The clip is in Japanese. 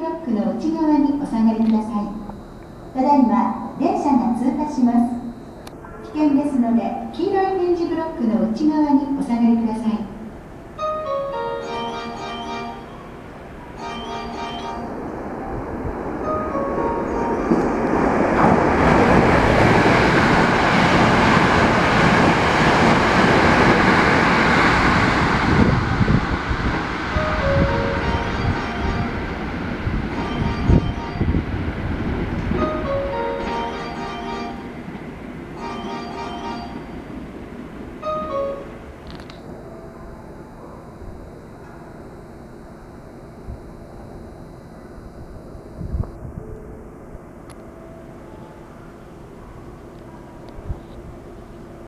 ロックの内側にお下がりください。ただいま電車が通過します。危険ですので、黄色い点字ブロックの内側にお下がりください。